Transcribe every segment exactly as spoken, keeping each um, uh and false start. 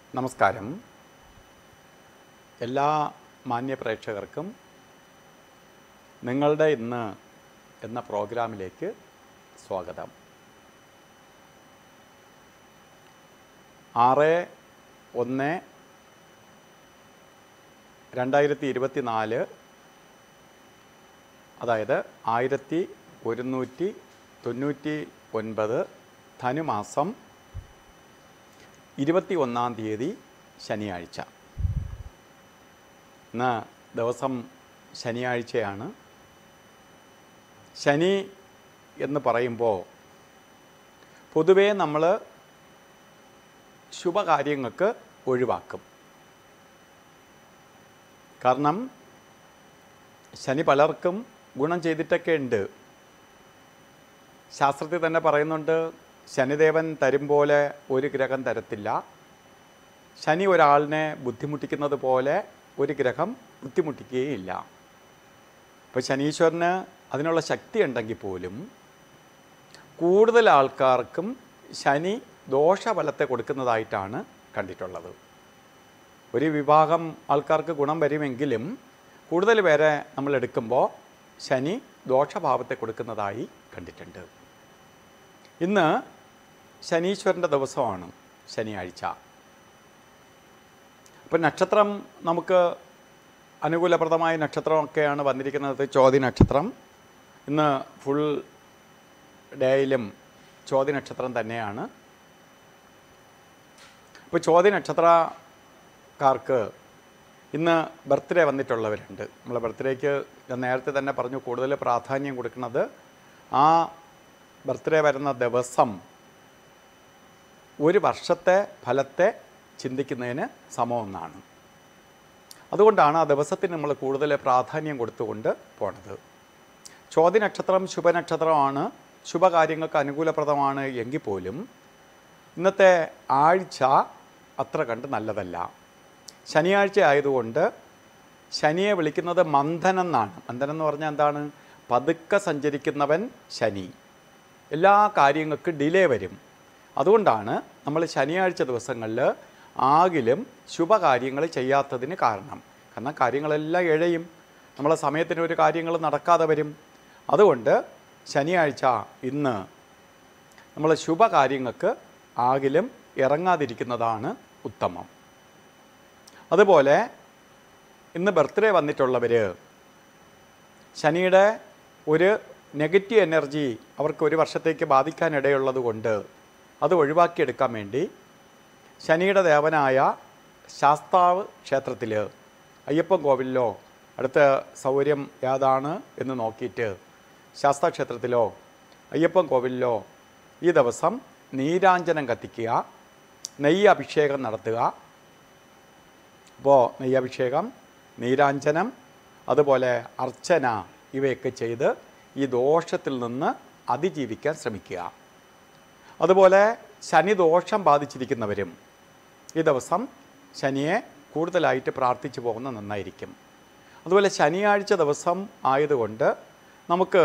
നമസ്കാരം. എല്ലാ മാന്യ പ്രേക്ഷകർക്കും നിങ്ങളുടെ ഇന്ന് എന്ന പ്രോഗ്രാമിലേക്ക് സ്വാഗതം. ആറ് ഒന്ന് രണ്ടായിരത്തി ഇരുപത്തി നാല് അതായത് ആയിരത്തി ഒരുന്നൂറ്റി തൊണ്ണൂറ്റി ഒൻപത് ധനുമാസം ഇരുപത്തി ഒന്നാം തീയതി ശനിയാഴ്ച. ഇന്ന് ദിവസം ശനിയാഴ്ചയാണ്. ശനി എന്ന് പറയുമ്പോൾ പൊതുവേ നമ്മൾ ശുഭകാര്യങ്ങൾക്ക് ഒഴിവാക്കും. കാരണം ശനി പലർക്കും ഗുണം ചെയ്തിട്ടൊക്കെ ഉണ്ട്. ശാസ്ത്രത്തിൽ തന്നെ പറയുന്നുണ്ട്, ശനിദേവൻ തരും പോലെ ഒരു ഗ്രഹം തരത്തില്ല. ശനി ഒരാളിനെ ബുദ്ധിമുട്ടിക്കുന്നത് പോലെ ഒരു ഗ്രഹം ബുദ്ധിമുട്ടിക്കുകയില്ല. ഇപ്പോൾ ശനീശ്വരന് അതിനുള്ള ശക്തി ഉണ്ടെങ്കിൽ പോലും കൂടുതൽ ആൾക്കാർക്കും ശനി ദോഷഫലത്തെ കൊടുക്കുന്നതായിട്ടാണ് കണ്ടിട്ടുള്ളത്. ഒരു വിഭാഗം ആൾക്കാർക്ക് ഗുണം വരുമെങ്കിലും കൂടുതൽ പേരെ നമ്മൾ എടുക്കുമ്പോൾ ശനി ദോഷഭാവത്തെ കൊടുക്കുന്നതായി കണ്ടിട്ടുണ്ട്. ഇന്ന് ശനീശ്വരൻ്റെ ദിവസമാണ്, ശനിയാഴ്ച. അപ്പം നക്ഷത്രം നമുക്ക് അനുകൂലപ്രദമായ നക്ഷത്രമൊക്കെയാണ് വന്നിരിക്കുന്നത്. ചോതി നക്ഷത്രം ഇന്ന് ഫുൾ ഡേയിലും ചോതി നക്ഷത്രം തന്നെയാണ്. അപ്പോൾ ചോതി നക്ഷത്രക്കാർക്ക് ഇന്ന് ബർത്ത്ഡേ വന്നിട്ടുള്ളവരുണ്ട്. നമ്മളെ ബർത്ത്ഡേക്ക് ഞാൻ നേരത്തെ തന്നെ പറഞ്ഞു, കൂടുതൽ പ്രാധാന്യം കൊടുക്കുന്നത് ആ ബർത്ത്ഡേ വരുന്ന ദിവസം ഒരു വർഷത്തെ ഫലത്തെ ചിന്തിക്കുന്നതിന് സമമെന്നാണ്. അതുകൊണ്ടാണ് ആ ദിവസത്തിന് നമ്മൾ കൂടുതൽ പ്രാധാന്യം കൊടുത്തുകൊണ്ട് പോണത്. ചോതി നക്ഷത്രം ശുഭനക്ഷത്രമാണ്, ശുഭകാര്യങ്ങൾക്ക് അനുകൂലപ്രദമാണ് എങ്കിൽ പോലും ഇന്നത്തെ ആഴ്ച അത്ര കണ്ട് നല്ലതല്ല. ശനിയാഴ്ച ആയതുകൊണ്ട് ശനിയെ വിളിക്കുന്നത് മന്ഥൻ എന്നാണ്. മന്ഥൻ എന്ന് പറഞ്ഞാൽ എന്താണ്? പതുക്കെ സഞ്ചരിക്കുന്നവൻ ശനി. എല്ലാ കാര്യങ്ങൾക്കും ഡിലേ വരും. അതുകൊണ്ടാണ് നമ്മൾ ശനിയാഴ്ച ദിവസങ്ങളിൽ ആകിലും ശുഭകാര്യങ്ങൾ ചെയ്യാത്തതിന് കാരണം. കാരണം കാര്യങ്ങളെല്ലാം ഇഴയും, നമ്മളെ സമയത്തിന് ഒരു കാര്യങ്ങൾ നടക്കാതെ വരും. അതുകൊണ്ട് ശനിയാഴ്ച ഇന്ന് നമ്മൾ ശുഭകാര്യങ്ങൾക്ക് ആകിലും ഇറങ്ങാതിരിക്കുന്നതാണ് ഉത്തമം. അതുപോലെ ഇന്ന് ബർത്ത്ഡേ വന്നിട്ടുള്ളവർ ശനിയുടെ ഒരു നെഗറ്റീവ് എനർജി അവർക്ക് ഒരു വർഷത്തേക്ക് ബാധിക്കാനിടയുള്ളത് കൊണ്ട് അത് ഒഴിവാക്കിയെടുക്കാൻ വേണ്ടി ശനിയുടെ ദേവനായ ശാസ്താവ് ക്ഷേത്രത്തിൽ, അയ്യപ്പൻ കോവിലിലോ അടുത്ത സൗകര്യം ഏതാണ് എന്ന് നോക്കിയിട്ട് ശാസ്താ ക്ഷേത്രത്തിലോ അയ്യപ്പൻ കോവിലിലോ ഈ ദിവസം നീരാഞ്ജനം കത്തിക്കുക, നെയ്യ് അഭിഷേകം നടത്തുക. അപ്പോൾ നെയ്യഭിഷേകം, നീരാഞ്ജനം, അതുപോലെ അർച്ചന ഇവയൊക്കെ ചെയ്ത് ഈ ദോഷത്തിൽ നിന്ന് അതിജീവിക്കാൻ ശ്രമിക്കുക. അതുപോലെ ശനി ദോഷം ബാധിച്ചിരിക്കുന്നവരും ഈ ദിവസം ശനിയെ കൂടുതലായിട്ട് പ്രാർത്ഥിച്ചു പോകുന്നത് നന്നായിരിക്കും. അതുപോലെ ശനിയാഴ്ച ദിവസം ആയതുകൊണ്ട് നമുക്ക്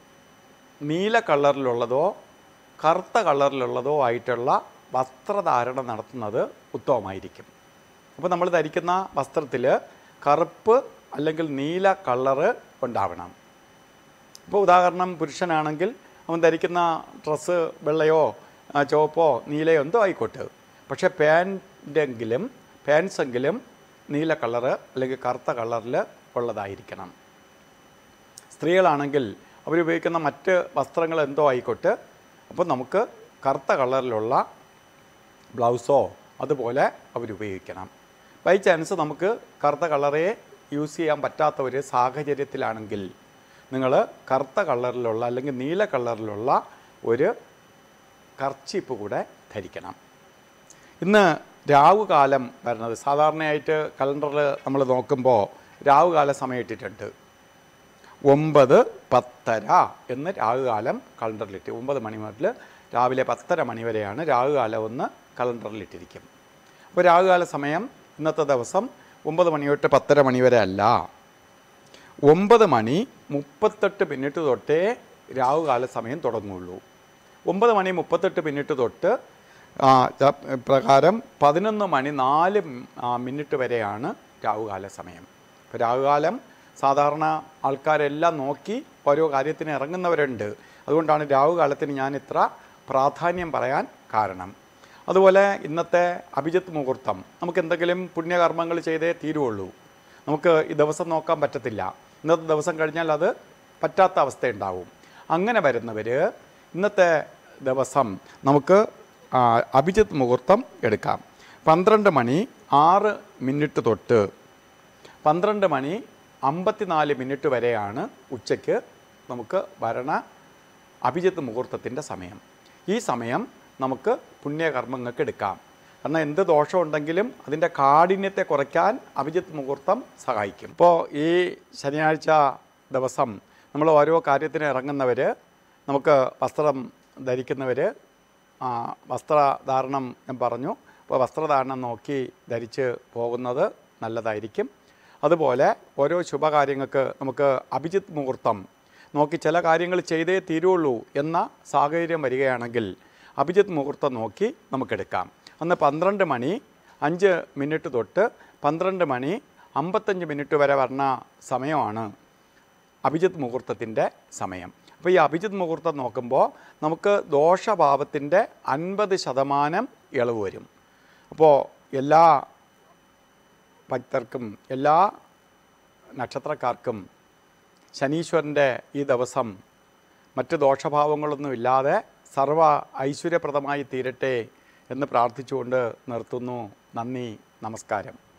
നീല കളറിലുള്ളതോ കറുത്ത കളറിലുള്ളതോ ആയിട്ടുള്ള വസ്ത്രധാരണം നടത്തുന്നത് ഉത്തമമായിരിക്കും. അപ്പോൾ നമ്മൾ ധരിക്കുന്ന വസ്ത്രത്തിൽ കറുപ്പ് അല്ലെങ്കിൽ നീല കളറ് ഉണ്ടാവണം. ഇപ്പോൾ ഉദാഹരണം പുരുഷനാണെങ്കിൽ അവൻ ധരിക്കുന്ന ഡ്രസ്സ് വെള്ളയോ ചുവപ്പോ നീലയോ എന്തോ ആയിക്കോട്ടെ, പക്ഷേ പാൻറ്റെങ്കിലും പാൻസെങ്കിലും നീല കളറ് അല്ലെങ്കിൽ കറുത്ത കളറിൽ ഉള്ളതായിരിക്കണം. സ്ത്രീകളാണെങ്കിൽ അവരുപയോഗിക്കുന്ന മറ്റ് വസ്ത്രങ്ങൾ എന്തോ ആയിക്കോട്ടെ, അപ്പോൾ നമുക്ക് കറുത്ത കളറിലുള്ള ബ്ലൗസോ അതുപോലെ അവരുപയോഗിക്കണം. ബൈ ചാൻസ് നമുക്ക് കറുത്ത കളറേ യൂസ് ചെയ്യാൻ പറ്റാത്ത ഒരു സാഹചര്യത്തിലാണെങ്കിൽ നിങ്ങൾ കറുത്ത കളറിലുള്ള അല്ലെങ്കിൽ നീല കളറിലുള്ള ഒരു കർച്ചീപ്പ് കൂടെ ധരിക്കണം. ഇന്ന് രാവുകാലം വരുന്നത് സാധാരണയായിട്ട് കലണ്ടറിൽ നമ്മൾ നോക്കുമ്പോൾ രാവുകാല സമയം ഇട്ടിട്ടുണ്ട്. ഒമ്പത് പത്തര എന്ന് രാവുകാലം കലണ്ടറിലിട്ട് ഒമ്പത് മണി മുതൽ രാവിലെ പത്തര മണി വരെയാണ് രാവുകാലം ഒന്ന് കലണ്ടറിലിട്ടിരിക്കും. അപ്പോൾ രാവുകാല സമയം ഇന്നത്തെ ദിവസം ഒമ്പത് മണി തൊട്ട് പത്തര മണി വരെ അല്ല, ഒമ്പത് മണി മുപ്പത്തെട്ട് മിനിറ്റ് തൊട്ടേ രാവുകാല സമയം തുടങ്ങുള്ളൂ. ഒമ്പത് മണി മുപ്പത്തെട്ട് മിനിറ്റ് തൊട്ട് പ്രകാരം പതിനൊന്ന് മണി നാല് മിനിറ്റ് വരെയാണ് രാഹുകാല സമയം. ഇപ്പോൾ രാഹുകാലം സാധാരണ ആൾക്കാരെല്ലാം നോക്കി ഓരോ കാര്യത്തിന് ഇറങ്ങുന്നവരുണ്ട്. അതുകൊണ്ടാണ് രാഹുകാലത്തിന് ഞാൻ ഇത്ര പ്രാധാന്യം പറയാൻ കാരണം. അതുപോലെ ഇന്നത്തെ അഭിജിത്ത് മുഹൂർത്തം നമുക്ക് എന്തെങ്കിലും പുണ്യകർമ്മങ്ങൾ ചെയ്തേ തീരുള്ളൂ. നമുക്ക് ഈ ദിവസം നോക്കാൻ പറ്റത്തില്ല. ഇന്നത്തെ ദിവസം കഴിഞ്ഞാൽ അത് പറ്റാത്ത അവസ്ഥയുണ്ടാവും. അങ്ങനെ വരുന്നവർ ഇന്നത്തെ ദിവസം നമുക്ക് അഭിജിത്ത് മുഹൂർത്തം എടുക്കാം. പന്ത്രണ്ട് മണി ആറ് മിനിറ്റ് തൊട്ട് പന്ത്രണ്ട് മണി അമ്പത്തിനാല് മിനിറ്റ് വരെയാണ് ഉച്ചയ്ക്ക് നമുക്ക് വരണ അഭിജിത്ത് മുഹൂർത്തത്തിൻ്റെ സമയം. ഈ സമയം നമുക്ക് പുണ്യകർമ്മങ്ങൾക്ക് എടുക്കാം. കാരണം എന്ത് ദോഷമുണ്ടെങ്കിലും അതിൻ്റെ കാഠിന്യത്തെ കുറയ്ക്കാൻ അഭിജിത്ത് മുഹൂർത്തം സഹായിക്കും. ഇപ്പോൾ ഈ ശനിയാഴ്ച ദിവസം നമ്മൾ ഓരോ കാര്യത്തിന് ഇറങ്ങുന്നവർ, നമുക്ക് വസ്ത്രം ധരിക്കുന്നവർ വസ്ത്രധാരണം ഞാൻ പറഞ്ഞു. അപ്പോൾ വസ്ത്രധാരണം നോക്കി ധരിച്ച് പോകുന്നത് നല്ലതായിരിക്കും. അതുപോലെ ഓരോ ശുഭകാര്യങ്ങൾക്ക് നമുക്ക് അഭിജിത്ത് മുഹൂർത്തം നോക്കി ചില കാര്യങ്ങൾ ചെയ്തേ തീരുള്ളൂ എന്ന സാഹചര്യം വരികയാണെങ്കിൽ അഭിജിത്ത് മുഹൂർത്തം നോക്കി നമുക്കെടുക്കാം. അന്ന് പന്ത്രണ്ട് മണി അഞ്ച് മിനിറ്റ് തൊട്ട് പന്ത്രണ്ട് മണി അമ്പത്തഞ്ച് മിനിറ്റ് വരെ വരുന്ന സമയമാണ് അഭിജിത്ത് മുഹൂർത്തത്തിൻ്റെ സമയം. അപ്പോൾ ഈ അഭിജിത്ത് മുഹൂർത്തം നോക്കുമ്പോൾ നമുക്ക് ദോഷഭാവത്തിൻ്റെ അൻപത് ശതമാനം ഇളവ് വരും. അപ്പോൾ എല്ലാ ഭക്തർക്കും എല്ലാ നക്ഷത്രക്കാർക്കും ശനീശ്വരൻ്റെ ഈ ദിവസം മറ്റ് ദോഷഭാവങ്ങളൊന്നുമില്ലാതെ സർവ ഐശ്വര്യപ്രദമായി തീരട്ടെ എന്ന് പ്രാർത്ഥിച്ചുകൊണ്ട് നിർത്തുന്നു. നന്ദി, നമസ്കാരം.